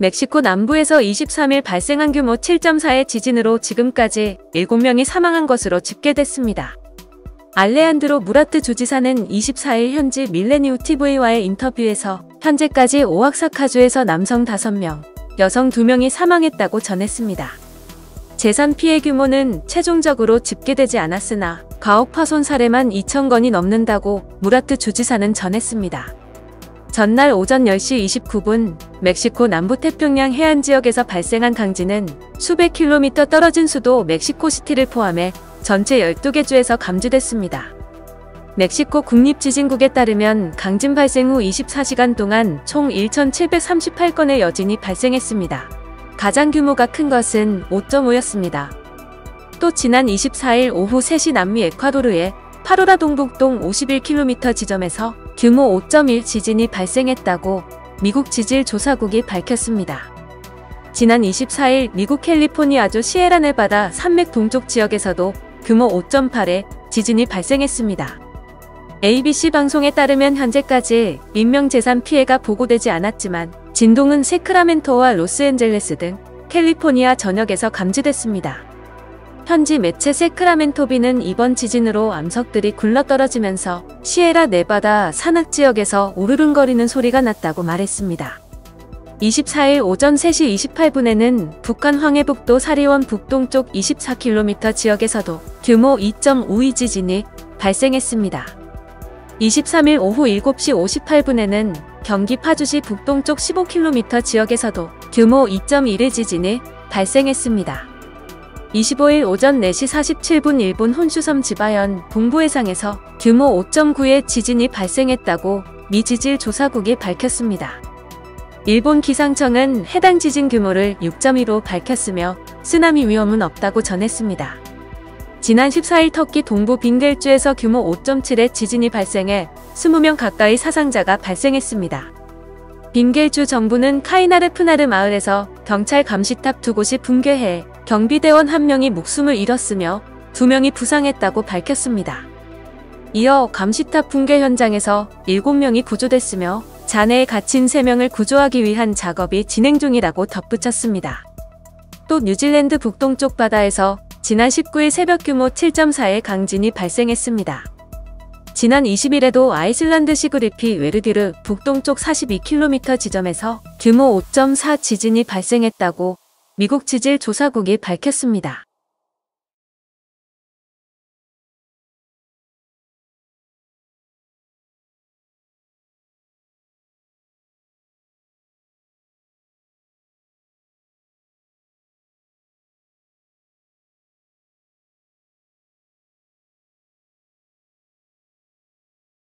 멕시코 남부에서 23일 발생한 규모 7.4의 지진으로 지금까지 7명이 사망한 것으로 집계됐습니다. 알레한드로 무라트 주지사는 24일 현지 밀레니우 TV와의 인터뷰에서 현재까지 오악사카주에서 남성 5명, 여성 2명이 사망했다고 전했습니다. 재산 피해 규모는 최종적으로 집계되지 않았으나 가옥 파손 사례만 2,000건이 넘는다고 무라트 주지사는 전했습니다. 전날 오전 10시 29분 멕시코 남부태평양 해안 지역에서 발생한 강진은 수백 킬로미터 떨어진 수도 멕시코시티를 포함해 전체 12개 주에서 감지됐습니다. 멕시코 국립지진국에 따르면 강진 발생 후 24시간 동안 총 1,738건의 여진이 발생했습니다. 가장 규모가 큰 것은 5.5였습니다. 또 지난 24일 오후 3시 남미 에콰도르의 파로라 동북동 51km 지점에서 규모 5.1 지진이 발생했다고 미국 지질조사국이 밝혔습니다. 지난 24일 미국 캘리포니아주 시에라네바다 산맥 동쪽 지역에서도 규모 5.8의 지진이 발생했습니다. ABC 방송에 따르면 현재까지 인명재산 피해가 보고되지 않았지만 진동은 세크라멘토와 로스앤젤레스 등 캘리포니아 전역에서 감지됐습니다. 현지 매체 세크라멘토비는 이번 지진으로 암석들이 굴러떨어지면서 시에라 네바다 산악지역에서 우르릉거리는 소리가 났다고 말했습니다. 24일 오전 3시 28분에는 북한 황해북도 사리원 북동쪽 24km 지역에서도 규모 2.52 지진이 발생했습니다. 23일 오후 7시 58분에는 경기 파주시 북동쪽 15km 지역에서도 규모 2.1의 지진이 발생했습니다. 25일 오전 4시 47분 일본 혼슈섬 지바현 동부해상에서 규모 5.9의 지진이 발생했다고 미 지질조사국이 밝혔습니다. 일본 기상청은 해당 지진 규모를 6.2로 밝혔으며 쓰나미 위험은 없다고 전했습니다. 지난 14일 터키 동부 빙겔주에서 규모 5.7의 지진이 발생해 20명 가까이 사상자가 발생했습니다. 빙겔주 정부는 카이나르프나르 마을에서 경찰 감시탑 2곳이 붕괴해 경비대원 1명이 목숨을 잃었으며 2명이 부상했다고 밝혔습니다. 이어 감시탑 붕괴 현장에서 7명이 구조됐으며 잔해에 갇힌 3명을 구조하기 위한 작업이 진행 중이라고 덧붙였습니다. 또 뉴질랜드 북동쪽 바다에서 지난 19일 새벽 규모 7.4의 강진이 발생했습니다. 지난 20일에도 아이슬란드 시그리피 웨르디르 북동쪽 42km 지점에서 규모 5.4 지진이 발생했다고 미국 지질조사국이 밝혔습니다.